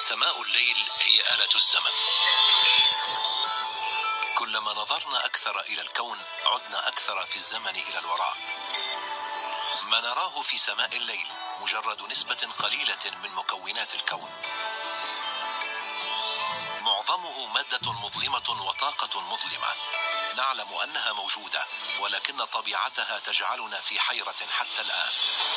سماء الليل هي آلة الزمن. كلما نظرنا أكثر إلى الكون عدنا أكثر في الزمن إلى الوراء. ما نراه في سماء الليل مجرد نسبة قليلة من مكونات الكون. معظمه مادة مظلمة وطاقة مظلمة. نعلم أنها موجودة، ولكن طبيعتها تجعلنا في حيرة حتى الآن.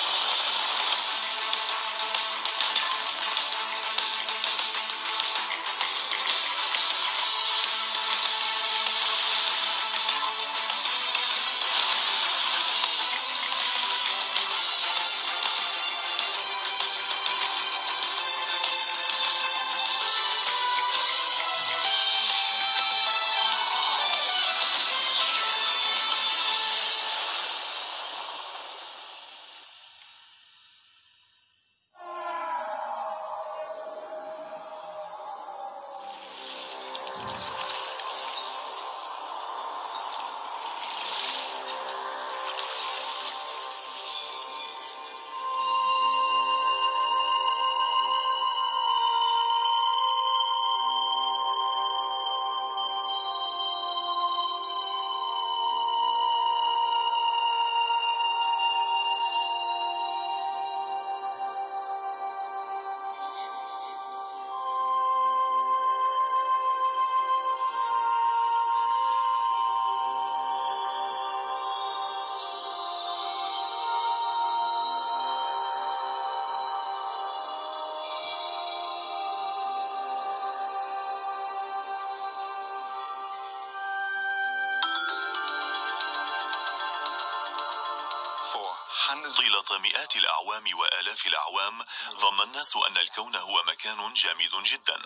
طيلة مئات الأعوام وآلاف الأعوام ظن الناس أن الكون هو مكان جامد جدا،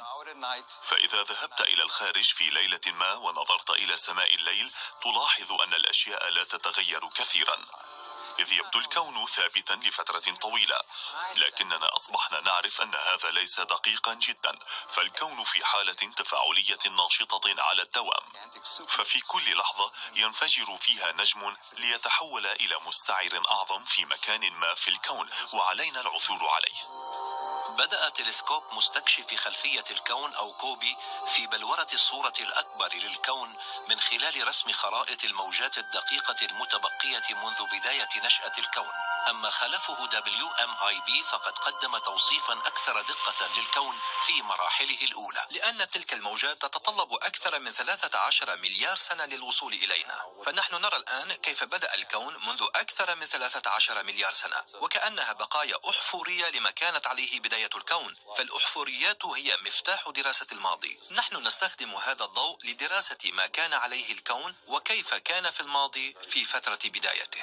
فإذا ذهبت إلى الخارج في ليلة ما ونظرت إلى سماء الليل تلاحظ أن الأشياء لا تتغير كثيرا، إذ يبدو الكون ثابتا لفترة طويلة. لكننا أصبحنا نعرف أن هذا ليس دقيقا جدا، فالكون في حالة تفاعلية ناشطة على الدوام، ففي كل لحظة ينفجر فيها نجم ليتحول إلى مستعر أعظم في مكان ما في الكون، وعلينا العثور عليه. بدأ تلسكوب مستكشف خلفية الكون أو كوبي في بلورة الصورة الأكبر للكون من خلال رسم خرائط الموجات الدقيقة المتبقية منذ بداية نشأة الكون. أما خلفه WMIB فقد قدم توصيفا أكثر دقة للكون في مراحله الأولى. لأن تلك الموجات تتطلب أكثر من 13 مليار سنة للوصول إلينا، فنحن نرى الآن كيف بدأ الكون منذ أكثر من 13 مليار سنة، وكأنها بقايا أحفورية لما كانت عليه بداية الكون. فالأحفوريات هي مفتاح دراسة الماضي. نحن نستخدم هذا الضوء لدراسة ما كان عليه الكون وكيف كان في الماضي في فترة بدايته.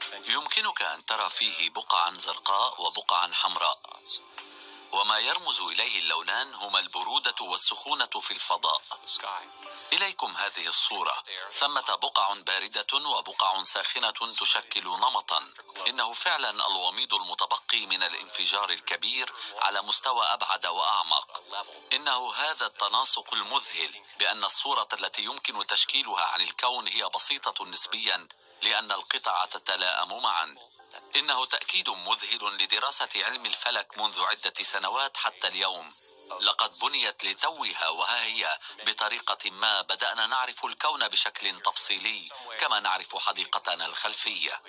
يمكنك أن ترى فيه بقعا زرقاء وبقعا حمراء، وما يرمز إليه اللونان هما البرودة والسخونة في الفضاء. إليكم هذه الصورة، ثمة بقع باردة وبقع ساخنة تشكل نمطا. إنه فعلا الوميض المتبقي من الانفجار الكبير على مستوى أبعد وأعمق. إنه هذا التناسق المذهل بأن الصورة التي يمكن تشكيلها عن الكون هي بسيطة نسبيا لأن القطع تتلائم معا. إنه تأكيد مذهل لدراسة علم الفلك منذ عدة سنوات حتى اليوم. لقد بنيت لتوها، وها هي بطريقة ما بدأنا نعرف الكون بشكل تفصيلي كما نعرف حديقتنا الخلفية.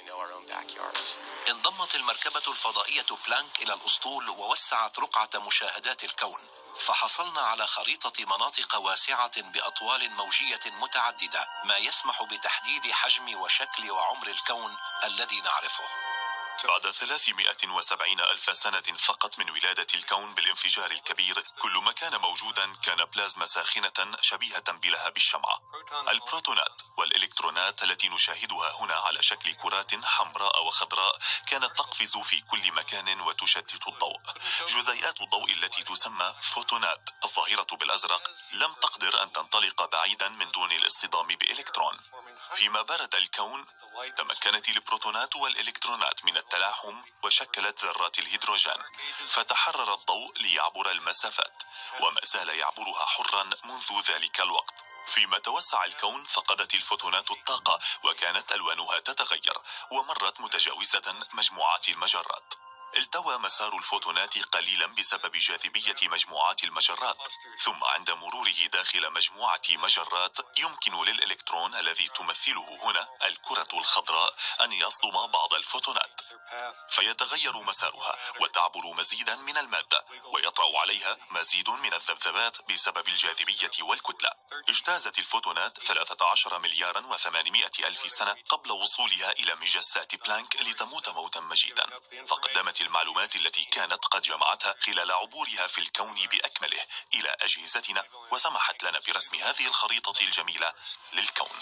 انضمت المركبة الفضائية بلانك إلى الأسطول ووسعت رقعة مشاهدات الكون، فحصلنا على خريطة مناطق واسعة بأطوال موجية متعددة، ما يسمح بتحديد حجم وشكل وعمر الكون الذي نعرفه. بعد 370 ألف سنة فقط من ولادة الكون بالانفجار الكبير، كل ما كان موجودا كان بلازما ساخنة شبيهة بلهب الشمعة. البروتونات والإلكترونات التي نشاهدها هنا على شكل كرات حمراء وخضراء كانت تقفز في كل مكان وتشتت الضوء. جزيئات الضوء التي تسمى فوتونات الظاهرة بالأزرق لم تقدر أن تنطلق بعيدا من دون الاصطدام بإلكترون. فيما برد الكون تمكنت البروتونات والإلكترونات من التلاحم وشكلت ذرات الهيدروجين، فتحرر الضوء ليعبر المسافات، وما زال يعبرها حرا منذ ذلك الوقت. فيما توسع الكون فقدت الفوتونات الطاقة وكانت ألوانها تتغير ومرت متجاوزة مجموعات المجرات. التوى مسار الفوتونات قليلا بسبب جاذبية مجموعات المجرات، ثم عند مروره داخل مجموعة مجرات يمكن للإلكترون الذي تمثله هنا الكرة الخضراء أن يصدم بعض الفوتونات، فيتغير مسارها وتعبر مزيدا من المادة، ويطرأ عليها مزيد من الذبذبات بسبب الجاذبية والكتلة. اجتازت الفوتونات 13 مليارا و800 ألف سنة قبل وصولها إلى مجسات بلانك لتموت موتا مجيدا، فقدمت المعلومات التي كانت قد جمعتها خلال عبورها في الكون بأكمله إلى أجهزتنا، وسمحت لنا برسم هذه الخريطة الجميلة للكون.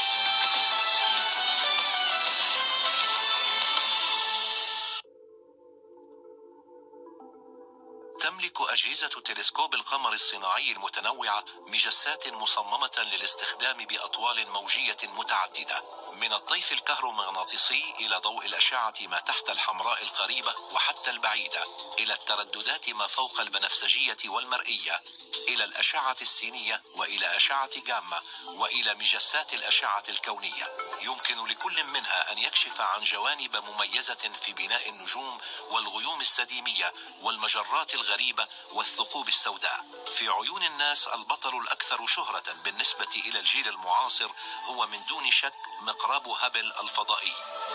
تملك أجهزة تلسكوب القمر الصناعي المتنوعة مجسات مصممة للاستخدام بأطوال موجية متعددة، من الطيف الكهرومغناطيسي إلى ضوء الأشعة ما تحت الحمراء القريبة وحتى البعيدة، إلى الترددات ما فوق البنفسجية والمرئية، إلى الأشعة السينية، وإلى أشعة جاما، وإلى مجسات الأشعة الكونية. يمكن لكل منها أن يكشف عن جوانب مميزة في بناء النجوم والغيوم السديمية والمجرات الغريبة والثقوب السوداء. في عيون الناس البطل الأكثر شهرة بالنسبة إلى الجيل المعاصر هو من دون شك مقرب هابل الفضائي.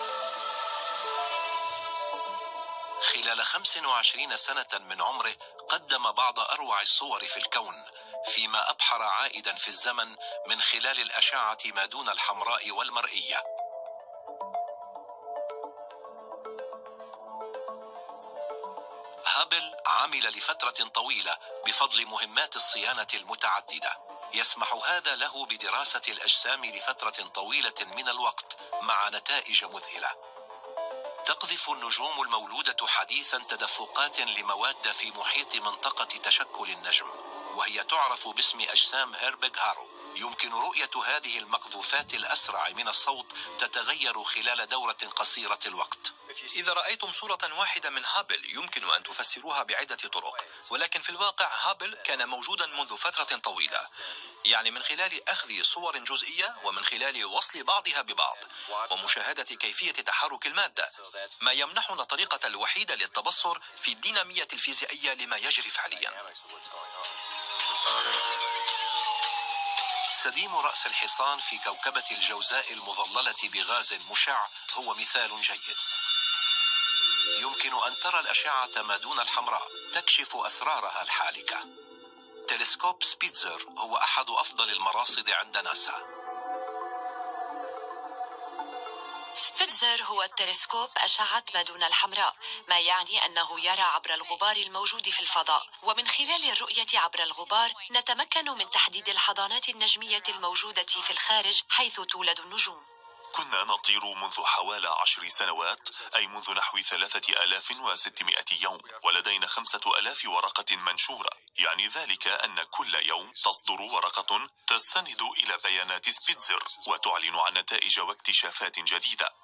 خلال 25 سنة من عمره قدم بعض أروع الصور في الكون، فيما أبحر عائدا في الزمن من خلال الأشعة ما دون الحمراء والمرئية. هابل عمل لفترة طويلة بفضل مهمات الصيانة المتعددة، يسمح هذا له بدراسة الأجسام لفترة طويلة من الوقت مع نتائج مذهلة. تقذف النجوم المولودة حديثا تدفقات لمواد في محيط منطقة تشكل النجم، وهي تعرف باسم أجسام هيربج-هارو. يمكن رؤية هذه المقذوفات الأسرع من الصوت تتغير خلال دورة قصيرة الوقت. إذا رأيتم صورة واحدة من هابل يمكن أن تفسروها بعدة طرق، ولكن في الواقع هابل كان موجودا منذ فترة طويلة، يعني من خلال أخذ صور جزئية ومن خلال وصل بعضها ببعض ومشاهدة كيفية تحرك المادة، ما يمنحنا الطريقة الوحيدة للتبصر في الدينامية الفيزيائية لما يجري فعليا. سديم رأس الحصان في كوكبة الجوزاء المظللة بغاز مشع هو مثال جيد. يمكن أن ترى الأشعة ما دون الحمراء تكشف أسرارها الحالكة. تلسكوب سبيتزر هو أحد أفضل المراصد عند ناسا. سبيتزر هو التلسكوب أشعة ما دون الحمراء، ما يعني أنه يرى عبر الغبار الموجود في الفضاء، ومن خلال الرؤية عبر الغبار نتمكن من تحديد الحضانات النجمية الموجودة في الخارج حيث تولد النجوم. كنا نطير منذ حوالي 10 سنوات، أي منذ نحو 3600 يوم، ولدينا 5000 ورقة منشورة، يعني ذلك أن كل يوم تصدر ورقة تستند إلى بيانات سبيتزر وتعلن عن نتائج واكتشافات جديدة.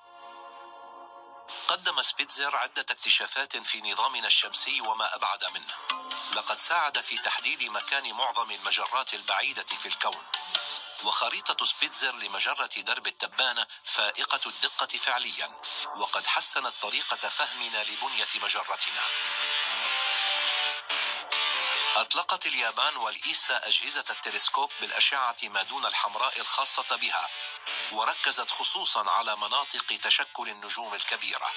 قدم سبيتزر عدة اكتشافات في نظامنا الشمسي وما أبعد منه. لقد ساعد في تحديد مكان معظم المجرات البعيدة في الكون، وخريطة سبيتزر لمجرة درب التبانة فائقة الدقة فعليا، وقد حسنت طريقة فهمنا لبنية مجرتنا. أطلقت اليابان والإيسا أجهزة التلسكوب بالأشعة ما دون الحمراء الخاصة بها، وركزت خصوصا على مناطق تشكل النجوم الكبيرة.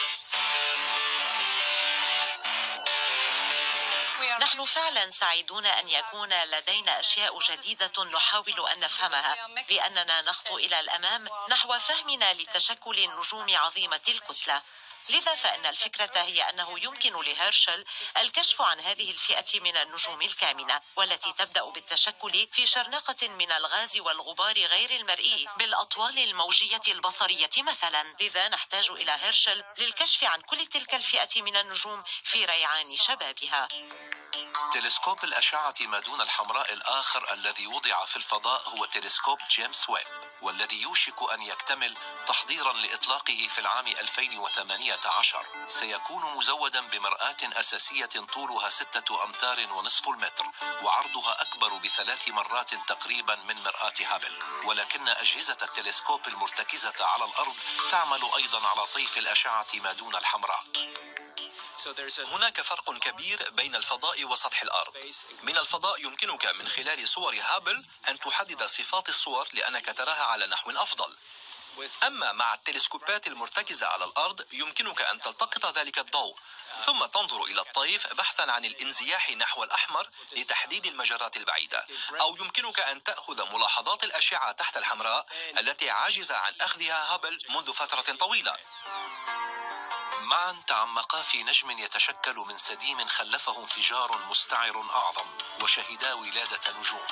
نحن فعلا سعيدون أن يكون لدينا أشياء جديدة نحاول أن نفهمها، لأننا نخطو إلى الأمام نحو فهمنا لتشكل النجوم عظيمة الكتلة. لذا فإن الفكرة هي أنه يمكن لهيرشل الكشف عن هذه الفئة من النجوم الكامنة، والتي تبدأ بالتشكل في شرنقة من الغاز والغبار غير المرئي بالأطوال الموجية البصرية مثلا. لذا نحتاج إلى هيرشل للكشف عن كل تلك الفئة من النجوم في ريعان شبابها. تلسكوب الأشعة ما دون الحمراء الآخر الذي وضع في الفضاء هو تلسكوب جيمس ويب، والذي يوشك أن يكتمل تحضيرا لإطلاقه في العام 2018. سيكون مزودا بمرآة أساسية طولها 6 أمتار ونصف المتر، وعرضها أكبر ب3 مرات تقريبا من مرآة هابل. ولكن أجهزة التلسكوب المرتكزة على الأرض تعمل أيضا على طيف الأشعة ما دون الحمراء. هناك فرق كبير بين الفضاء وسطح الأرض. من الفضاء يمكنك من خلال صور هابل أن تحدد صفات الصور لأنك تراها على نحو أفضل. أما مع التلسكوبات المرتكزة على الأرض يمكنك أن تلتقط ذلك الضوء ثم تنظر إلى الطيف بحثا عن الانزياح نحو الأحمر لتحديد المجرات البعيدة، أو يمكنك أن تأخذ ملاحظات الأشعة تحت الحمراء التي عجز عن أخذها هابل منذ فترة طويلة. معا تعمقا في نجم يتشكل من سديم خلفه انفجار مستعر أعظم، وشهدا ولادة نجوم.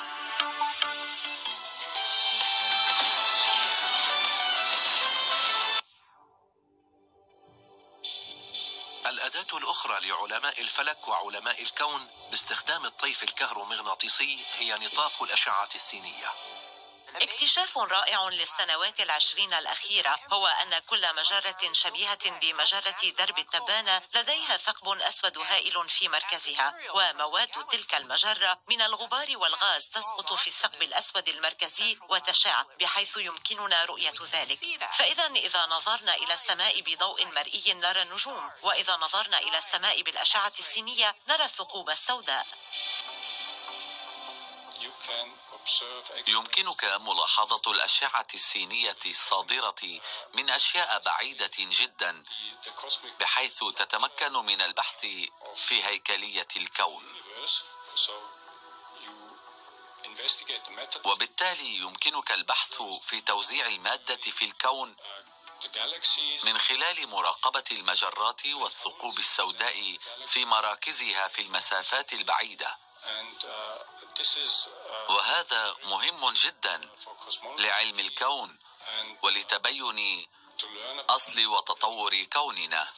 الأداة الأخرى لعلماء الفلك وعلماء الكون باستخدام الطيف الكهرومغناطيسي هي نطاق الأشعة السينية. اكتشاف رائع للسنوات العشرين الأخيرة هو أن كل مجرة شبيهة بمجرة درب التبانة لديها ثقب أسود هائل في مركزها، ومواد تلك المجرة من الغبار والغاز تسقط في الثقب الأسود المركزي وتشع بحيث يمكننا رؤية ذلك. فإذا نظرنا إلى السماء بضوء مرئي نرى النجوم، وإذا نظرنا إلى السماء بالأشعة السينية نرى الثقوب السوداء. يمكنك ملاحظة الأشعة السينية الصادرة من أشياء بعيدة جدا، بحيث تتمكن من البحث في هيكلية الكون، وبالتالي يمكنك البحث في توزيع المادة في الكون من خلال مراقبة المجرات والثقوب السوداء في مراكزها في المسافات البعيدة. وهذا مهم جدا لعلم الكون ولتبين أصل وتطور كوننا.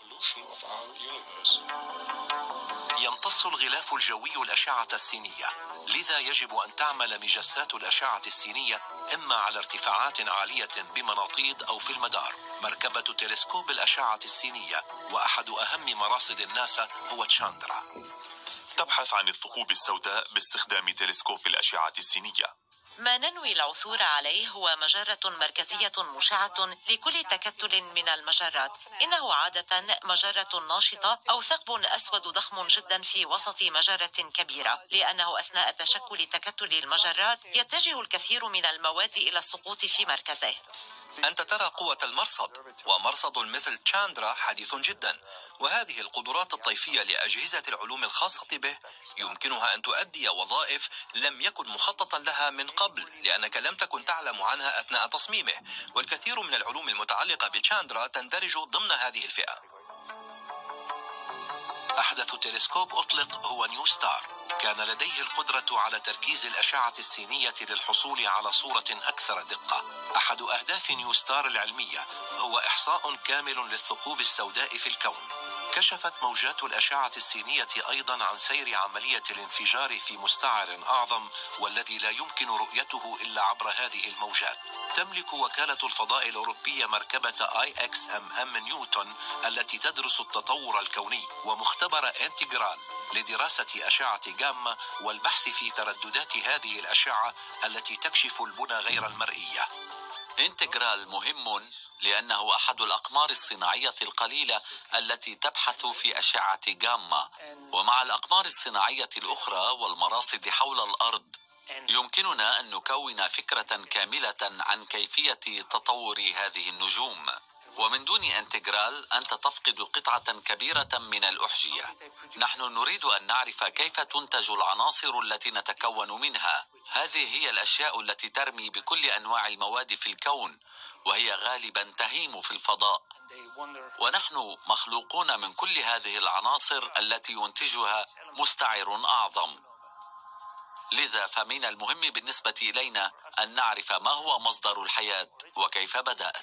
يمتص الغلاف الجوي الأشعة السينية، لذا يجب أن تعمل مجسات الأشعة السينية إما على ارتفاعات عالية بمناطيد أو في المدار. مركبة تلسكوب الأشعة السينية وأحد أهم مراصد الناسا هو تشاندرا، تبحث عن الثقوب السوداء باستخدام تلسكوب الأشعة السينية. ما ننوي العثور عليه هو مجرة مركزية مشعة لكل تكتل من المجرات. إنه عادة مجرة ناشطة أو ثقب أسود ضخم جدا في وسط مجرة كبيرة، لأنه أثناء تشكل تكتل المجرات يتجه الكثير من المواد إلى السقوط في مركزه. أنت ترى قوة المرصد، ومرصد مثل تشاندرا حديث جدا، وهذه القدرات الطيفية لأجهزة العلوم الخاصة به يمكنها أن تؤدي وظائف لم يكن مخططا لها من قبل، لأنك لم تكن تعلم عنها أثناء تصميمه، والكثير من العلوم المتعلقة بتشاندرا تندرج ضمن هذه الفئة. أحدث تلسكوب أطلق هو نيو ستار، كان لديه القدرة على تركيز الأشعة السينية للحصول على صورة أكثر دقة. أحد أهداف نيو ستار العلمية هو إحصاء كامل للثقوب السوداء في الكون. كشفت موجات الأشعة السينية أيضا عن سير عملية الانفجار في مستعر أعظم، والذي لا يمكن رؤيته إلا عبر هذه الموجات. تملك وكالة الفضاء الأوروبية مركبة IXMM نيوتن التي تدرس التطور الكوني، ومختبر انتجرال لدراسة أشعة جاما والبحث في ترددات هذه الأشعة التي تكشف البنى غير المرئية. انتجرال مهم لأنه أحد الأقمار الصناعية القليلة التي تبحث في أشعة جاما، ومع الأقمار الصناعية الأخرى والمراصد حول الأرض يمكننا أن نكون فكرة كاملة عن كيفية تطور هذه النجوم. ومن دون انتجرال أنت تفقد قطعة كبيرة من الأحجية. نحن نريد أن نعرف كيف تنتج العناصر التي نتكون منها. هذه هي الأشياء التي ترمي بكل أنواع المواد في الكون، وهي غالبا تهيم في الفضاء، ونحن مخلوقون من كل هذه العناصر التي ينتجها مستعر أعظم. لذا فمن المهم بالنسبة إلينا أن نعرف ما هو مصدر الحياة وكيف بدأت.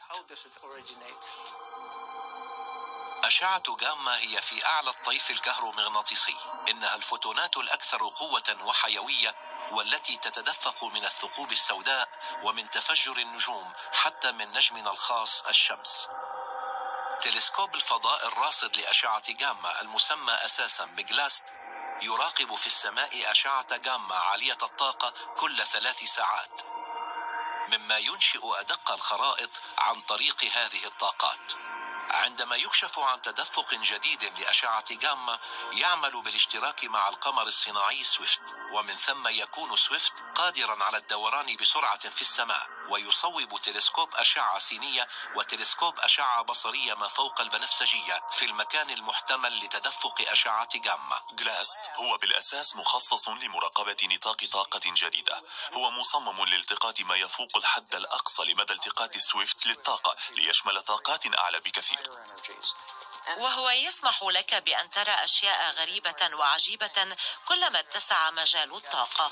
أشعة جاما هي في أعلى الطيف الكهرومغناطيسي. إنها الفوتونات الأكثر قوة وحيوية، والتي تتدفق من الثقوب السوداء ومن تفجر النجوم حتى من نجمنا الخاص الشمس. تلسكوب الفضاء الراصد لأشعة جاما المسمى أساسا بجلاست يراقب في السماء أشعة جاما عالية الطاقة كل 3 ساعات، مما ينشئ أدق الخرائط عن طريق هذه الطاقات. عندما يكشف عن تدفق جديد لأشعة جاما يعمل بالاشتراك مع القمر الصناعي سويفت، ومن ثم يكون سويفت قادرا على الدوران بسرعة في السماء، ويصوب تلسكوب أشعة سينية وتلسكوب أشعة بصرية ما فوق البنفسجية في المكان المحتمل لتدفق أشعة جاما. جلاست هو بالأساس مخصص لمراقبة نطاق طاقة جديدة. هو مصمم لالتقاط ما يفوق الحد الأقصى لمدى التقاط سويفت للطاقة ليشمل طاقات أعلى بكثير، وهو يسمح لك بأن ترى أشياء غريبة وعجيبة كلما اتسع مجال الطاقة.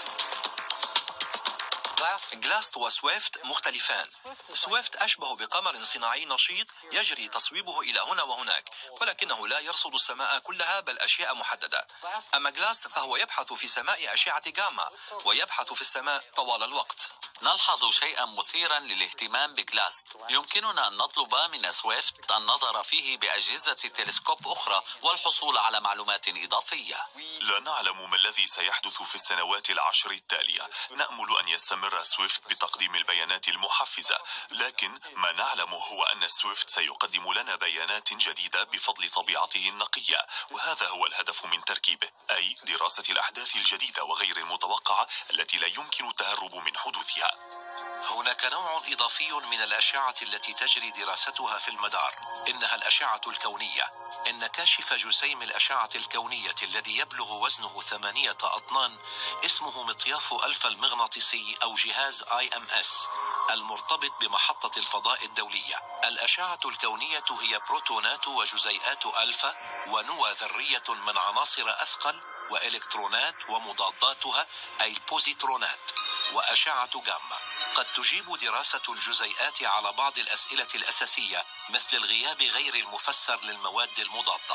جلاست وسويفت مختلفان. سويفت أشبه بقمر صناعي نشيط يجري تصويبه إلى هنا وهناك، ولكنه لا يرصد السماء كلها بل أشياء محددة. أما جلاست فهو يبحث في سماء أشعة جاما ويبحث في السماء طوال الوقت. نلحظ شيئا مثيرا للاهتمام بجلاست. يمكننا أن نطلب من سويفت النظر فيه بأجهزة تلسكوب أخرى والحصول على معلومات إضافية. لا نعلم ما الذي سيحدث في السنوات العشر التالية. نأمل أن يستمر سويفت بتقديم البيانات المحفزة، لكن ما نعلم هو أن سويفت سيقدم لنا بيانات جديدة بفضل طبيعته النقية، وهذا هو الهدف من تركيبه، أي دراسة الأحداث الجديدة وغير المتوقعة التي لا يمكن التهرب من حدوثها. هناك نوع إضافي من الأشعة التي تجري دراستها في المدار، إنها الأشعة الكونية. إن كاشف جسيم الأشعة الكونية الذي يبلغ وزنه 8 أطنان اسمه مطياف ألفا المغناطيسي أو جهاز IMS المرتبط بمحطة الفضاء الدولية. الأشعة الكونية هي بروتونات وجزيئات ألفا ونوى ذرية من عناصر أثقل وإلكترونات ومضاداتها أي البوزيترونات وأشعة جاما. قد تجيب دراسة الجزيئات على بعض الأسئلة الأساسية مثل الغياب غير المفسر للمواد المضادة.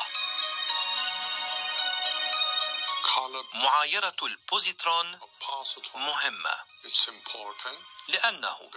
معايرة البوزيترون مهمة لأنه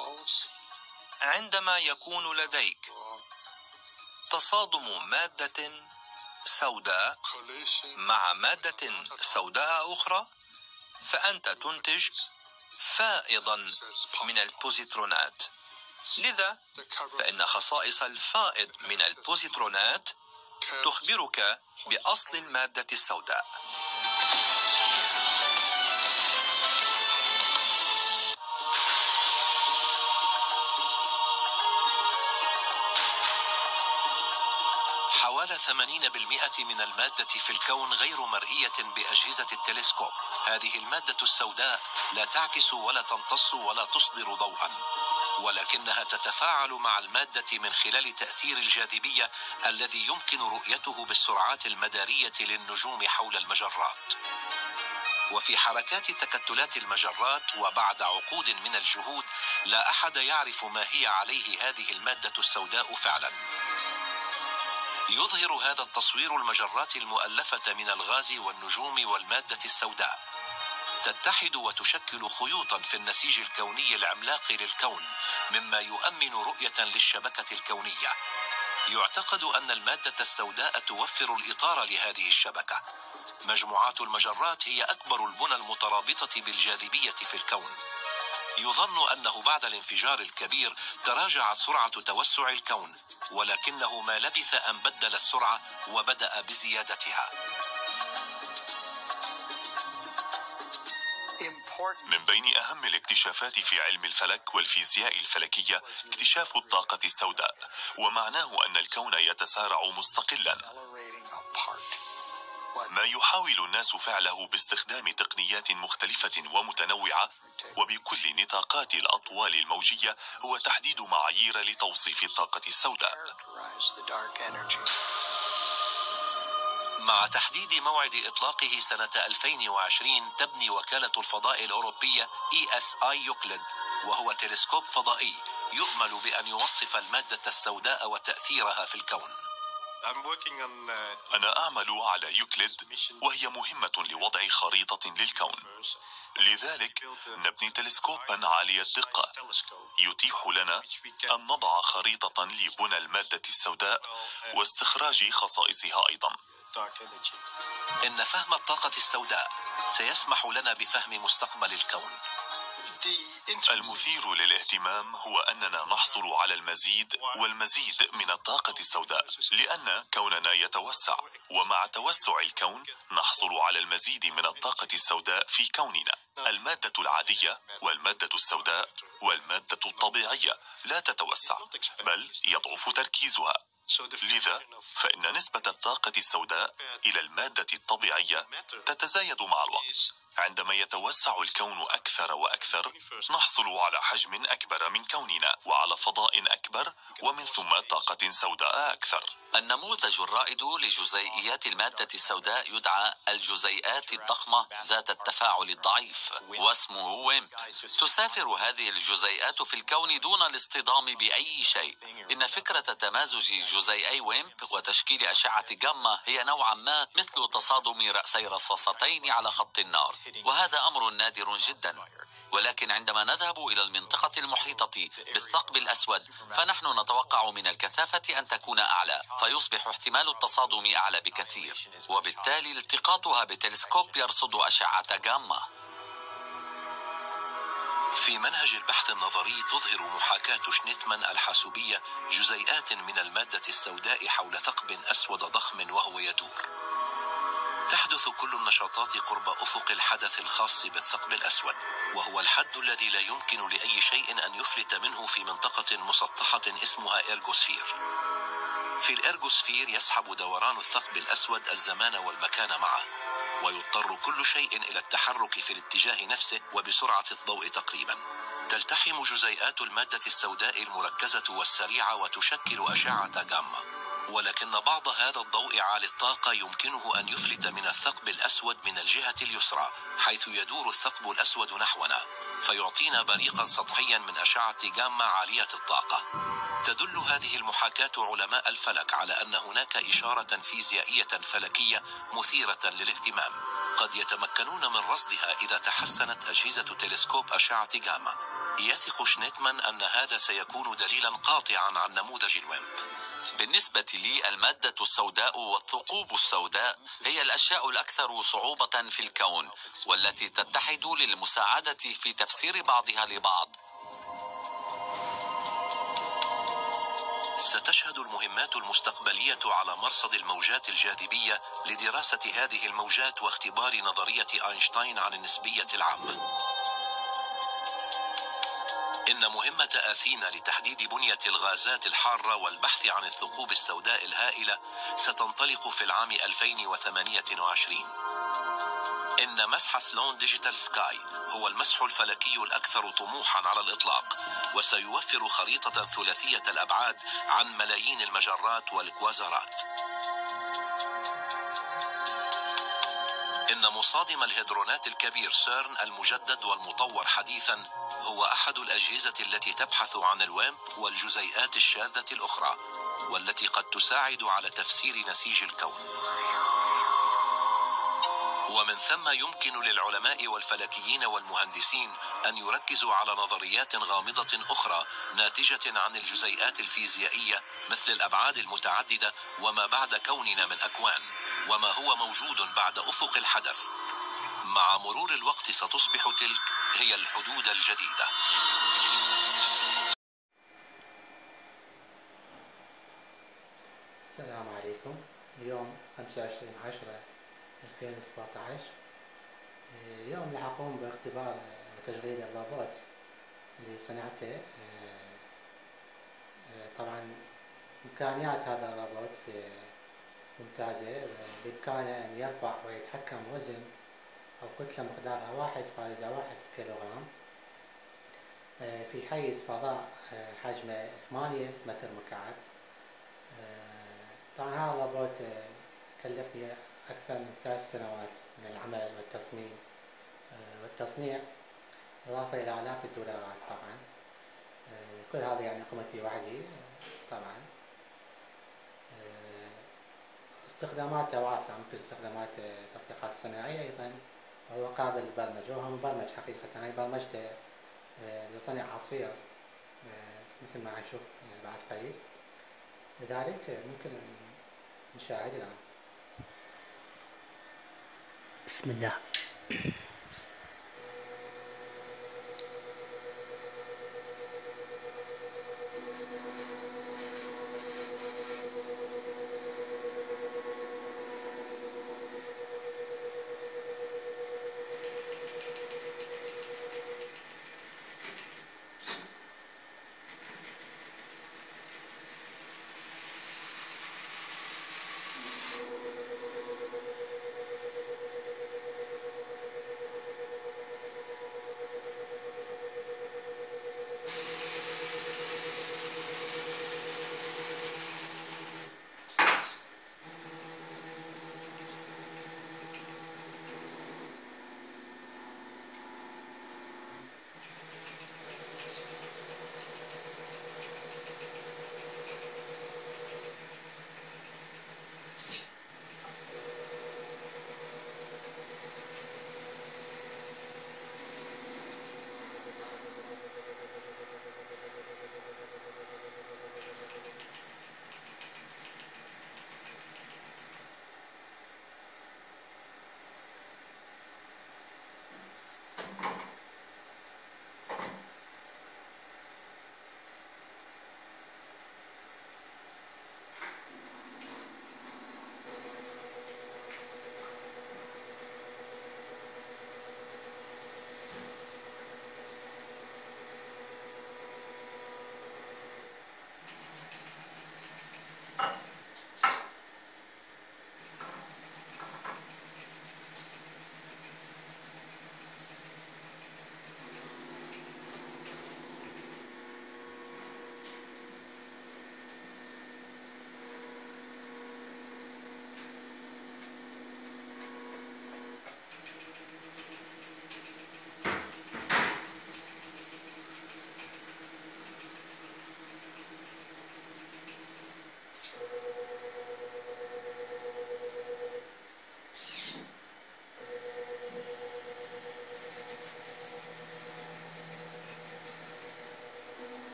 عندما يكون لديك تصادم مادة سوداء مع مادة سوداء أخرى فأنت تنتج فائضا من البوزيترونات. لذا فإن خصائص الفائض من البوزيترونات تخبرك بأصل المادة السوداء. حوالي 80% من المادة في الكون غير مرئية بأجهزة التلسكوب. هذه المادة السوداء لا تعكس ولا تمتص ولا تصدر ضوءا، ولكنها تتفاعل مع المادة من خلال تأثير الجاذبية الذي يمكن رؤيته بالسرعات المدارية للنجوم حول المجرات. وفي حركات تكتلات المجرات وبعد عقود من الجهود لا أحد يعرف ما هي عليه هذه المادة السوداء فعلا. يظهر هذا التصوير المجرات المؤلفة من الغاز والنجوم والمادة السوداء تتحد وتشكل خيوطا في النسيج الكوني العملاق للكون، مما يؤمن رؤية للشبكة الكونية. يعتقد أن المادة السوداء توفر الإطار لهذه الشبكة. مجموعات المجرات هي أكبر البنى المترابطة بالجاذبية في الكون. يظن أنه بعد الانفجار الكبير تراجعت سرعة توسع الكون، ولكنه ما لبث أن بدل السرعة وبدأ بزيادتها. من بين أهم الاكتشافات في علم الفلك والفيزياء الفلكية اكتشاف الطاقة السوداء، ومعناه أن الكون يتسارع مستقلا، ما يحاول الناس فعله باستخدام تقنيات مختلفة ومتنوعة وبكل نطاقات الأطوال الموجية هو تحديد معايير لتوصيف الطاقة السوداء. مع تحديد موعد إطلاقه سنة 2020 تبني وكالة الفضاء الأوروبية ESI يوكليد، وهو تلسكوب فضائي يؤمل بأن يوصف المادة السوداء وتأثيرها في الكون. أنا أعمل على يوكليد، وهي مهمة لوضع خريطة للكون. لذلك نبني تلسكوبا عالي الدقة يتيح لنا أن نضع خريطة لبنى المادة السوداء واستخراج خصائصها أيضا. إن فهم الطاقة السوداء سيسمح لنا بفهم مستقبل الكون. المثير للاهتمام هو أننا نحصل على المزيد والمزيد من الطاقة السوداء، لأن كوننا يتوسع، ومع توسع الكون نحصل على المزيد من الطاقة السوداء في كوننا. المادة العادية والمادة السوداء والمادة الطبيعية لا تتوسع، بل يضعف تركيزها. لذا فإن نسبة الطاقة السوداء إلى المادة الطبيعية تتزايد مع الوقت. عندما يتوسع الكون أكثر وأكثر نحصل على حجم أكبر من كوننا، وعلى فضاء أكبر، ومن ثم طاقة سوداء أكثر. النموذج الرائد لجزيئيات المادة السوداء يدعى الجزيئات الضخمة ذات التفاعل الضعيف، واسمه ويمب. تسافر هذه الجزيئات في الكون دون الاصطدام بأي شيء. إن فكرة تمازج جزيئي ويمب وتشكيل أشعة جاما هي نوعا ما مثل تصادم رأسي رصاصتين على خط النار، وهذا أمر نادر جدا. ولكن عندما نذهب إلى المنطقة المحيطة بالثقب الأسود فنحن نتوقع من الكثافة أن تكون أعلى، فيصبح احتمال التصادم أعلى بكثير، وبالتالي التقاطها بتلسكوب يرصد أشعة جاما. في منهج البحث النظري تظهر محاكاة شنيتمان الحاسوبية جزيئات من المادة السوداء حول ثقب أسود ضخم وهو يدور. تحدث كل النشاطات قرب أفق الحدث الخاص بالثقب الأسود، وهو الحد الذي لا يمكن لأي شيء أن يفلت منه في منطقة مسطحة اسمها إرغوسفير. في الإرغوسفير يسحب دوران الثقب الأسود الزمان والمكان معه، ويضطر كل شيء إلى التحرك في الاتجاه نفسه وبسرعة الضوء تقريبا. تلتحم جزيئات المادة السوداء المركزة والسريعة وتشكل أشعة جاما، ولكن بعض هذا الضوء عالي الطاقة يمكنه أن يفلت من الثقب الأسود من الجهة اليسرى، حيث يدور الثقب الأسود نحونا، فيعطينا بريقا سطحيا من أشعة جاما عالية الطاقة. تدل هذه المحاكاة علماء الفلك على أن هناك إشارة فيزيائية فلكية مثيرة للاهتمام، قد يتمكنون من رصدها إذا تحسنت أجهزة تلسكوب أشعة جاما. يثق شنيتمان أن هذا سيكون دليلا قاطعا عن نموذج الويمب. بالنسبة لي المادة السوداء والثقوب السوداء هي الأشياء الأكثر صعوبة في الكون، والتي تتحد للمساعدة في تفسير بعضها لبعض. ستشهد المهمات المستقبلية على مرصد الموجات الجاذبية لدراسة هذه الموجات واختبار نظرية أينشتاين عن النسبية العامة. إن مهمة آثينا لتحديد بنية الغازات الحارة والبحث عن الثقوب السوداء الهائلة ستنطلق في العام 2028. إن مسح سلون ديجيتال سكاي هو المسح الفلكي الأكثر طموحا على الإطلاق، وسيوفر خريطة ثلاثية الأبعاد عن ملايين المجرات والكوازارات. إن مصادم الهيدرونات الكبير سيرن المجدد والمطور حديثا هو أحد الأجهزة التي تبحث عن الويمب والجزيئات الشاذة الأخرى، والتي قد تساعد على تفسير نسيج الكون. ومن ثم يمكن للعلماء والفلكيين والمهندسين أن يركزوا على نظريات غامضة أخرى ناتجة عن الجزيئات الفيزيائية، مثل الأبعاد المتعددة وما بعد كوننا من أكوان، وما هو موجود بعد أفق الحدث. مع مرور الوقت ستصبح تلك هي الحدود الجديدة. السلام عليكم. اليوم 25/10/2017. اليوم راح أقوم باختبار وتشغيل الروبوت اللي صنعته. طبعا إمكانيات هذا الروبوت ممتازة، بإمكانه أن يرفع ويتحكم وزن أو كتلة مقدارها 1.1 كيلوغرام في حيز فضاء حجمه 8 متر مكعب. طبعا هذا الروبوت كلفني أكثر من 3 سنوات من العمل والتصميم والتصنيع، إضافة إلى آلاف الدولارات. طبعا كل هذا يعني قمت به وحدي. طبعا استخداماته واسعة، مثل استخدامات تطبيقات صناعية أيضا، وهو قابل للبرمجة، وهو مبرمج حقيقة. أنا برمجته لصنع عصير مثل ما نشوف بعد قليل، لذلك ممكن نشاهد الآن. بسم الله.